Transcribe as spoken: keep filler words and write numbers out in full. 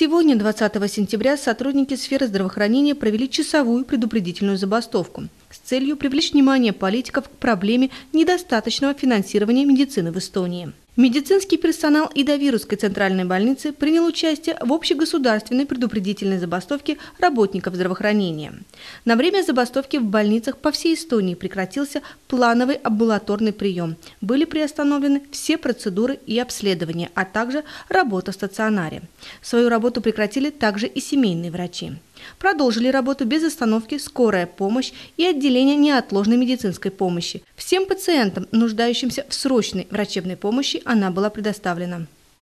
Сегодня, двадцатого сентября, сотрудники сферы здравоохранения провели часовую предупредительную забастовку с целью привлечь внимание политиков к проблеме недостаточного финансирования медицины в Эстонии. Медицинский персонал Ида-Вирусской центральной больницы принял участие в общегосударственной предупредительной забастовке работников здравоохранения. На время забастовки в больницах по всей Эстонии прекратился плановый амбулаторный прием. Были приостановлены все процедуры и обследования, а также работа в стационаре. Свою работу прекратили также и семейные врачи. Продолжили работу без остановки скорая помощь и отделение неотложной медицинской помощи. Всем пациентам, нуждающимся в срочной врачебной помощи, она была предоставлена.